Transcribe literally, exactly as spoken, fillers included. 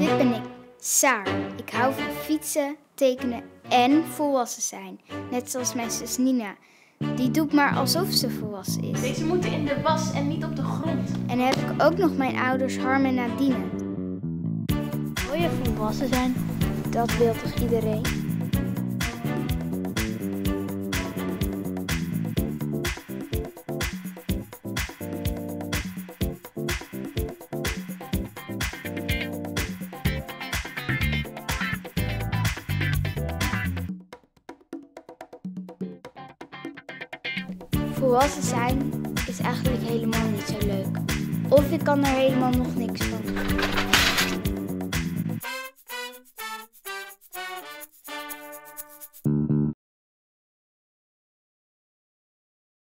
Dit ben ik, Saar. Ik hou van fietsen, tekenen en volwassen zijn. Net zoals mijn zus Nina. Die doet maar alsof ze volwassen is. Deze moeten in de was en niet op de grond. En dan heb ik ook nog mijn ouders Harm en Nadine. Wil je volwassen zijn? Dat wil toch iedereen? Volwassen zijn is eigenlijk helemaal niet zo leuk. Of ik kan er helemaal nog niks van.